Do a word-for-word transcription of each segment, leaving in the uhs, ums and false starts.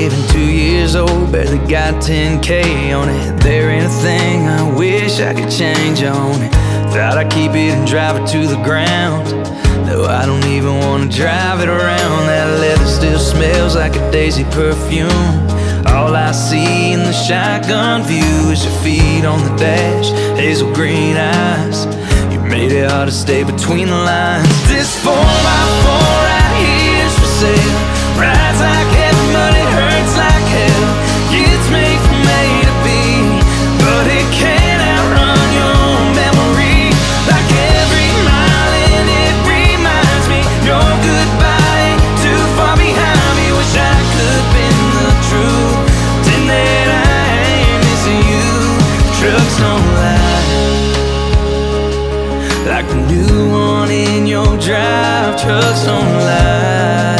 living two years old, barely got ten K on it. There ain't a thing I wish I could change on it. Thought I'd keep it and drive it to the ground, though I don't even wanna drive it around. That leather still smells like a daisy perfume. All I see in the shotgun view is your feet on the dash, hazel green eyes. You made it hard to stay between the lines. This four by four right here's for sale. Rides like heaven, but it hurts like hell. It's made from A to B, but it can't outrun your memory. Like every mile in it reminds me your goodbye ain't too far behind me. Wish I could been the truth, then that I ain't missing you. Trucks don't lie, like the new one in your drive. Trucks don't lie.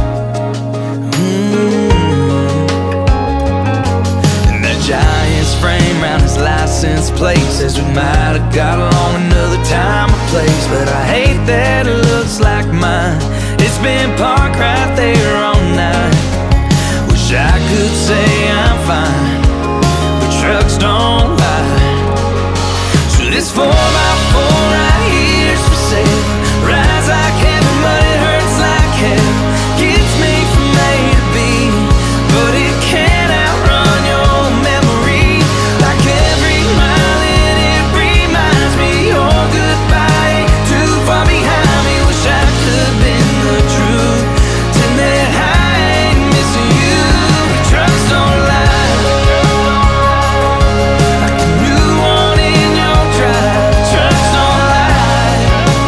Frame round his license plate says we might have got along another time or place, but I hate that it looks like mine. It's been parked right there all night. Wish I could say I'm fine, but trucks don't lie. So this four by four right here's for sale. Rides like heaven, but it hurts like hell. Gets me from A to B, but it can't outrun your memory. Every mile in it reminds me your goodbye ain't too far behind me. Wish I could been the truth, then that I ain't missing you. Trucks don't lie, like the new one in your drive. Trucks don't lie.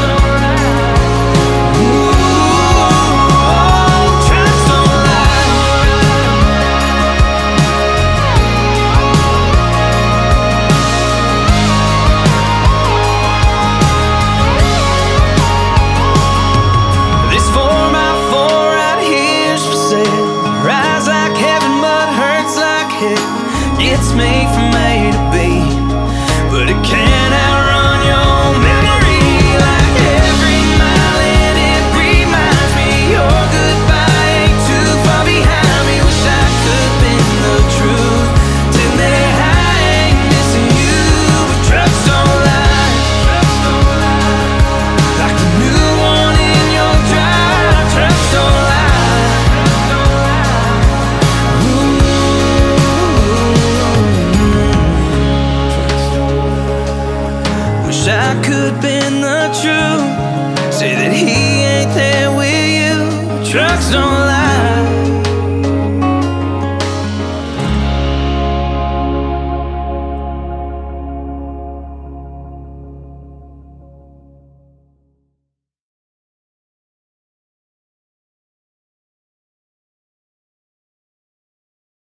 Ooh, trucks don't lie. It's made from A to B, but it can't outrun your memory. Like every mile in it reminds me your goodbye ain't too far behind me. Wish I could been the truth, then that I ain't missing you. But trucks don't lie, like the new one in your drive. Trucks don't lie. I could been the truth, say that he ain't there with you. Trucks don't lie.